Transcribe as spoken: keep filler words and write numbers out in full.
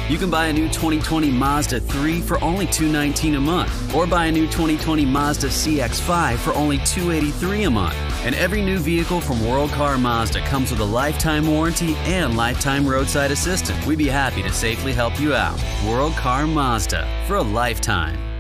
You can buy a new twenty twenty Mazda three for only two hundred nineteen dollars a month, or buy a new twenty twenty Mazda C X five for only two hundred eighty-three dollars a month. And every new vehicle from World Car Mazda comes with a lifetime warranty and lifetime roadside assistance. We'd be happy to safely help you out. World Car Mazda, for a lifetime.